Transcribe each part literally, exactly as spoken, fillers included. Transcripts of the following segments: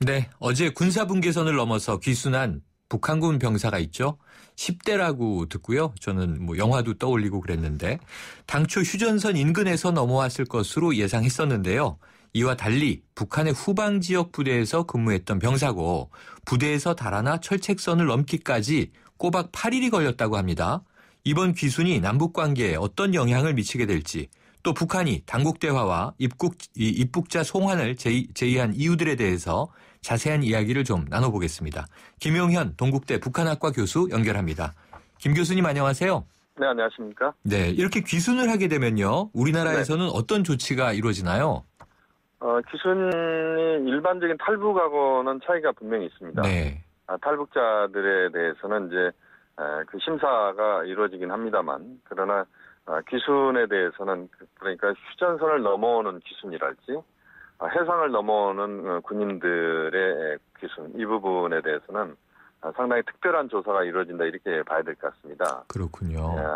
네, 어제 군사분계선을 넘어서 귀순한 북한군 병사가 있죠. 십 대라고 듣고요. 저는 뭐 영화도 떠올리고 그랬는데 당초 휴전선 인근에서 넘어왔을 것으로 예상했었는데요. 이와 달리 북한의 후방 지역 부대에서 근무했던 병사고 부대에서 달아나 철책선을 넘기까지 꼬박 팔 일이 걸렸다고 합니다. 이번 귀순이 남북 관계에 어떤 영향을 미치게 될지 또 북한이 당국 대화와 입국, 입국자 송환을 제의, 제의한 이유들에 대해서 자세한 이야기를 좀 나눠보겠습니다. 김용현 동국대 북한학과 교수 연결합니다. 김 교수님 안녕하세요. 네, 안녕하십니까. 네, 이렇게 귀순을 하게 되면요. 우리나라에서는 네. 어떤 조치가 이루어지나요? 어, 귀순이 일반적인 탈북하고는 차이가 분명히 있습니다. 네. 아, 탈북자들에 대해서는 이제 에, 그 심사가 이루어지긴 합니다만, 그러나 아, 귀순에 대해서는 그러니까 휴전선을 넘어오는 귀순이랄지 아, 해상을 넘어오는 어, 군인들의 귀순 이 부분에 대해서는 아, 상당히 특별한 조사가 이루어진다 이렇게 봐야 될 것 같습니다. 그렇군요. 에,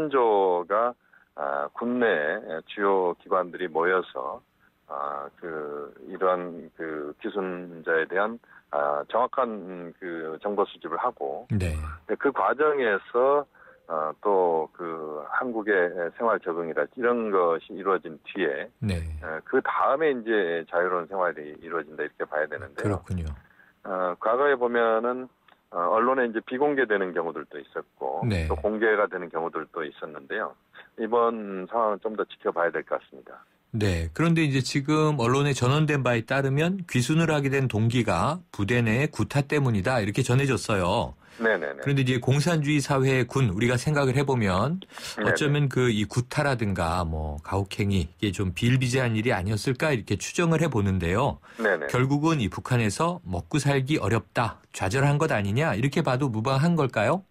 합심조가 아, 국내 주요 기관들이 모여서 아, 그 이러한 그 귀순자에 대한 아, 정확한 그 정보 수집을 하고 네. 그 과정에서 어, 또 그 한국의 생활 적응이라 이런 것이 이루어진 뒤에 네. 어, 그 다음에 이제 자유로운 생활이 이루어진다 이렇게 봐야 되는데요. 그렇군요. 어, 과거에 보면은 어, 언론에 이제 비공개되는 경우들도 있었고 네. 또 공개가 되는 경우들도 있었는데요. 이번 상황은 좀 더 지켜봐야 될 것 같습니다. 네. 그런데 이제 지금 언론에 전언된 바에 따르면 귀순을 하게 된 동기가 부대 내 구타 때문이다 이렇게 전해졌어요. 네네네. 그런데 이제 공산주의 사회의 군 우리가 생각을 해보면 어쩌면 그 이 구타라든가 뭐 가혹행위 이게 좀 비일비재한 일이 아니었을까 이렇게 추정을 해보는데요. 네네. 결국은 이 북한에서 먹고 살기 어렵다, 좌절한 것 아니냐 이렇게 봐도 무방한 걸까요?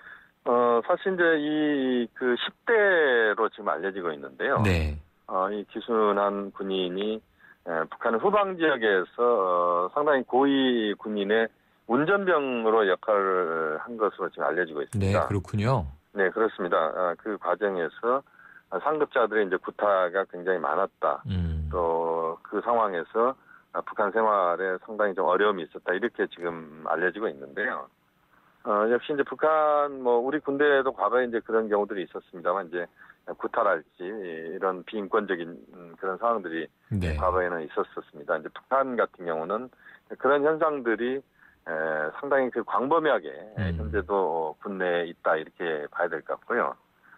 어 사실 이제 이 그 십 대로 지금 알려지고 있는데요. 네. 어, 이 귀순한 군인이 에, 북한의 후방 지역에서 어, 상당히 고위 군인의 운전병으로 역할을 한 것으로 지금 알려지고 있습니다. 네, 그렇군요. 네, 그렇습니다. 아, 그 과정에서 상급자들의 이제 구타가 굉장히 많았다. 음. 또 그 상황에서 북한 생활에 상당히 좀 어려움이 있었다. 이렇게 지금 알려지고 있는데요. 어, 역시 이제 북한 뭐 우리 군대에도 과거에 이제 그런 경우들이 있었습니다만 이제 구타랄지 이런 비인권적인 그런 상황들이 네. 과거에는 있었었습니다. 이제 북한 같은 경우는 그런 현상들이 에, 상당히 그 광범위하게 음. 현재도 군내에 있다 이렇게 봐야 될 것 같고요.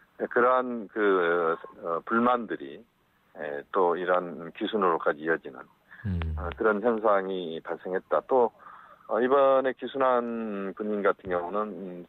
그러한 그 어, 불만들이 에, 또 이런 귀순으로까지 이어지는 음. 어, 그런 현상이 발생했다. 또 어, 이번에 귀순한 군인 같은 경우는 음,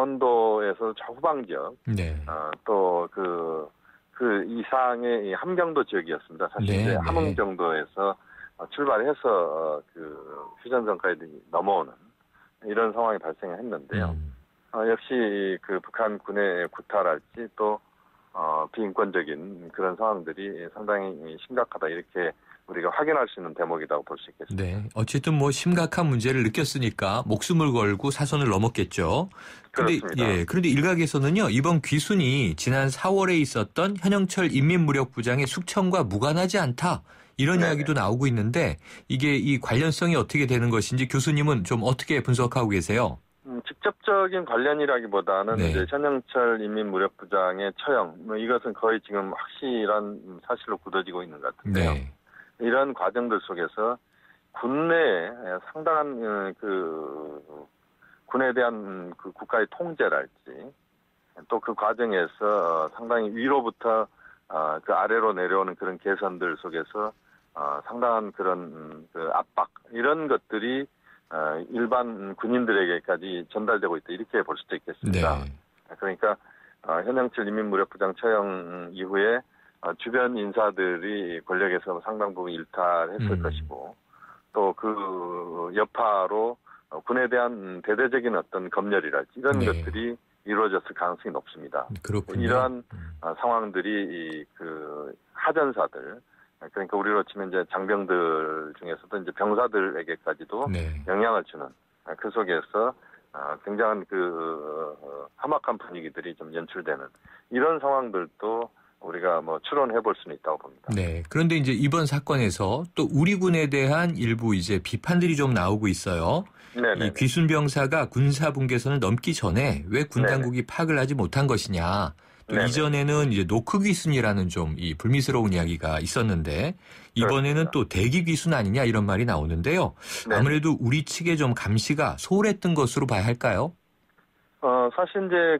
강원도에서 좌후방 지역, 네. 어, 또 그, 그 이상의 함경도 지역이었습니다. 사실 네, 이제 네. 함흥 정도에서 출발해서 어, 그 휴전선까지 넘어오는 이런 상황이 발생했는데요. 음. 어, 역시 그 북한 군의 구타랄지 또 어, 비인권적인 그런 상황들이 상당히 심각하다 이렇게 우리가 확인할 수 있는 대목이라고 볼 수 있겠습니다. 네. 어쨌든 뭐 심각한 문제를 느꼈으니까 목숨을 걸고 사선을 넘었겠죠. 그런데 예, 그런데 일각에서는요. 이번 귀순이 지난 사월에 있었던 현영철 인민무력부장의 숙청과 무관하지 않다. 이런 네네. 이야기도 나오고 있는데 이게 이 관련성이 어떻게 되는 것인지 교수님은 좀 어떻게 분석하고 계세요? 음, 직접적인 관련이라기보다는 네. 이제 현영철 인민무력부장의 처형, 뭐 이것은 거의 지금 확실한 사실로 굳어지고 있는 것 같은데요. 네. 이런 과정들 속에서 군내에 상당한 그 군에 대한 그 국가의 통제랄지 또 그 과정에서 상당히 위로부터 그 아래로 내려오는 그런 개선들 속에서 상당한 그런 그 압박 이런 것들이 일반 군인들에게까지 전달되고 있다 이렇게 볼 수도 있겠습니다. 네. 그러니까 현영철 인민무력부장 처형 이후에 주변 인사들이 권력에서 상당 부분 일탈했을 음. 것이고 또 그 여파로 군에 대한 대대적인 어떤 검열이랄지 이런 네. 것들이 이루어졌을 가능성이 높습니다. 그렇군요. 이러한 음. 상황들이 그 하전사들 그러니까 우리로 치면 이제 장병들 중에서도 이제 병사들에게까지도 네. 영향을 주는 그 속에서 굉장한 그 험악한 분위기들이 좀 연출되는 이런 상황들도 우리가 뭐 추론해 볼 수는 있다고 봅니다. 네. 그런데 이제 이번 사건에서 또 우리 군에 대한 일부 이제 비판들이 좀 나오고 있어요. 네네. 이 귀순 병사가 군사 분계선을 넘기 전에 왜 군 네네. 당국이 파악을 하지 못한 것이냐. 또 네네. 이전에는 이제 노크 귀순이라는 좀 이 불미스러운 이야기가 있었는데 이번에는 그렇습니다. 또 대기 귀순 아니냐 이런 말이 나오는데요. 네네. 아무래도 우리 측의 좀 감시가 소홀했던 것으로 봐야 할까요? 어, 사실 이제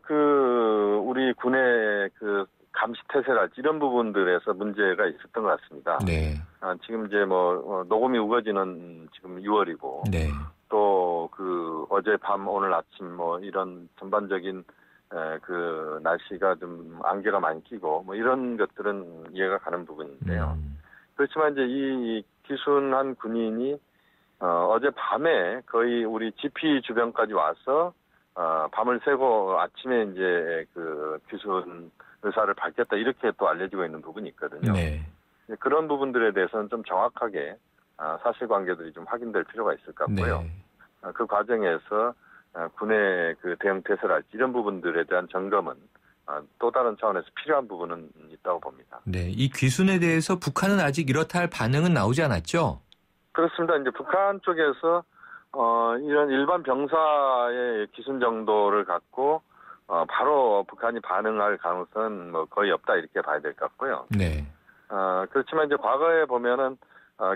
그 우리 군의 그 감시 태세랄지 이런 부분들에서 문제가 있었던 것 같습니다. 네. 아, 지금 이제 뭐 어, 녹음이 우거지는 지금 유월이고 네. 또 그 어제 밤 오늘 아침 뭐 이런 전반적인 에, 그 날씨가 좀 안개가 많이 끼고 뭐 이런 것들은 이해가 가는 부분인데요. 음. 그렇지만 이제 이 귀순한 군인이 어, 어제 밤에 거의 우리 지피 주변까지 와서 어, 밤을 새고 아침에 이제 그 귀순 의사를 밝혔다 이렇게 또 알려지고 있는 부분이 있거든요. 네. 그런 부분들에 대해서는 좀 정확하게 아, 사실관계들이 좀 확인될 필요가 있을 것 같고요. 네. 아, 그 과정에서 아, 군의 그 대응 태세랄지 이런 부분들에 대한 점검은 아, 또 다른 차원에서 필요한 부분은 있다고 봅니다. 네. 이 귀순에 대해서 북한은 아직 이렇다 할 반응은 나오지 않았죠? 그렇습니다. 이제 북한 쪽에서 어, 이런 일반 병사의 기순 정도를 갖고 어, 바로 북한이 반응할 가능성은 뭐 거의 없다 이렇게 봐야 될 것 같고요. 네. 어, 그렇지만 이제 과거에 보면은 어,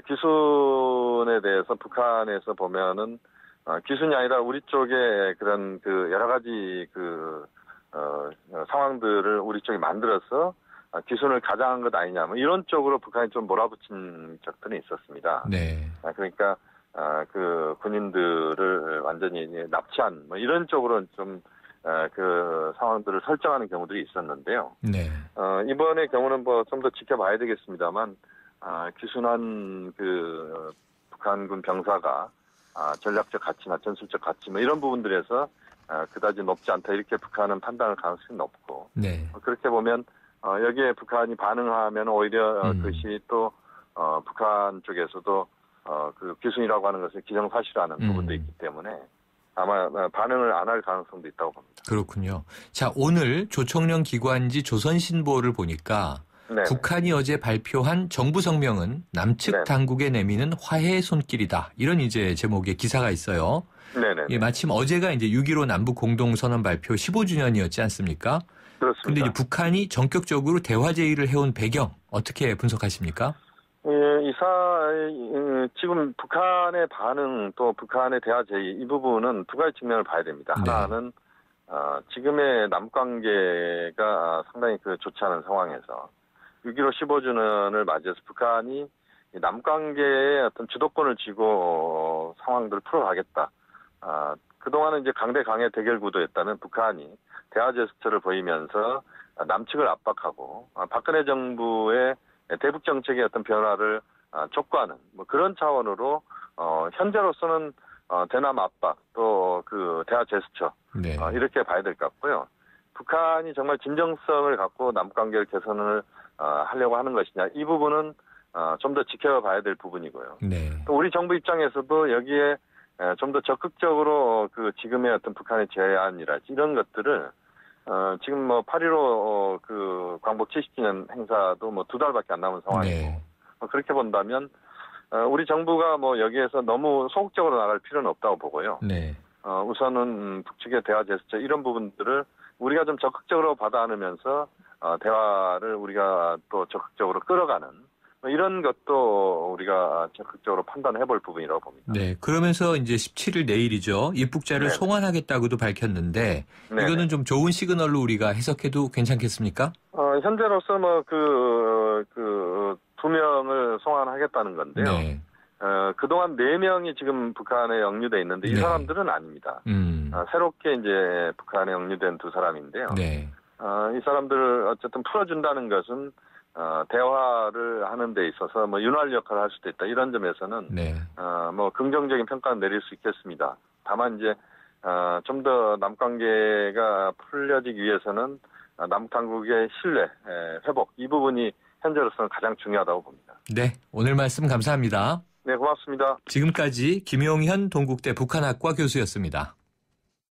기순에 대해서 북한에서 보면은 어, 기순이 아니라 우리 쪽에 그런 그 여러 가지 그 어, 어, 상황들을 우리 쪽이 만들어서 어, 기순을 가장한 것 아니냐 뭐 이런 쪽으로 북한이 좀 몰아붙인 적들이 있었습니다. 네. 아, 그러니까 아, 그 군인들을 완전히 납치한 뭐 이런 쪽으로 좀 아, 그 상황들을 설정하는 경우들이 있었는데요. 네. 어, 이번의 경우는 뭐 좀 더 지켜봐야 되겠습니다만 아, 귀순한 그 북한군 병사가 아, 전략적 가치나 전술적 가치 뭐 이런 부분들에서 아, 그다지 높지 않다 이렇게 북한은 판단할 가능성이 높고 네. 어, 그렇게 보면 어, 여기에 북한이 반응하면 오히려 어, 음. 그것이 또 어, 북한 쪽에서도 어, 그 귀순이라고 하는 것을 기정사실화하는 음. 부분도 있기 때문에 아마 반응을 안 할 가능성도 있다고 봅니다. 그렇군요. 자, 오늘 조청령 기관지 조선신보를 보니까 네. 북한이 어제 발표한 정부 성명은 남측 네. 당국에 내미는 화해의 손길이다. 이런 이제 제목의 기사가 있어요. 네네. 예, 마침 어제가 이제 육점일오 남북 공동선언 발표 십오 주년이었지 않습니까? 그렇습니다. 근데 이제 북한이 전격적으로 대화 제의를 해온 배경 어떻게 분석하십니까? 예, 이사 음, 지금 북한의 반응 또 북한의 대화 제의 이 부분은 두 가지 측면을 봐야 됩니다. 네. 하나는 어, 지금의 남관계가 상당히 그 좋지 않은 상황에서 육점일오 십오 주년을 맞이해서 북한이 남관계의 어떤 주도권을 쥐고 어, 상황들을 풀어가겠다. 아, 그동안은 이제 강대 강의 대결 구도였다는 북한이 대화 제스처를 보이면서 남측을 압박하고 아, 박근혜 정부의 대북 정책의 어떤 변화를 아, 촉구하는 뭐 그런 차원으로 어, 현재로서는 어, 대남 압박 또 그 대화 제스처 네. 어, 이렇게 봐야 될 것 같고요. 북한이 정말 진정성을 갖고 남관계 개선을 어, 하려고 하는 것이냐 이 부분은 어, 좀 더 지켜봐야 될 부분이고요. 네. 또 우리 정부 입장에서도 여기에 좀 더 적극적으로 그 지금의 어떤 북한의 제안이랄지 이런 것들을 어, 지금 뭐 팔점일오 어, 그 광복 칠십 주년 행사도 뭐 두 달밖에 안 남은 상황이고 네. 어, 그렇게 본다면 어, 우리 정부가 뭐 여기에서 너무 소극적으로 나갈 필요는 없다고 보고요. 네. 어, 우선은 북측의 대화 제스처 이런 부분들을 우리가 좀 적극적으로 받아 안으면서 어, 대화를 우리가 또 적극적으로 끌어가는 뭐 이런 것도 우리가 적극적으로 판단해 볼 부분이라고 봅니다. 네. 그러면서 이제 십칠일 내일이죠. 입국자를 네네. 송환하겠다고도 밝혔는데 네네. 이거는 좀 좋은 시그널로 우리가 해석해도 괜찮겠습니까? 어, 현재로서 뭐 그, 그, 두 명을 송환하겠다는 건데요. 네. 어, 그동안 네 명이 지금 북한에 영유돼 있는데 이 네. 사람들은 아닙니다. 음. 어, 새롭게 이제 북한에 영유된 두 사람인데요. 네. 어, 이 사람들을 어쨌든 풀어준다는 것은 어, 대화를 하는 데 있어서 뭐 윤활 역할을 할 수도 있다. 이런 점에서는 네. 어, 뭐 긍정적인 평가는 내릴 수 있겠습니다. 다만 이제 어, 좀 더 남관계가 풀려지기 위해서는 남북 당국의 신뢰 에, 회복 이 부분이 현재로서는 가장 중요하다고 봅니다. 네. 오늘 말씀 감사합니다. 네, 고맙습니다. 지금까지 김용현 동국대 북한학과 교수였습니다.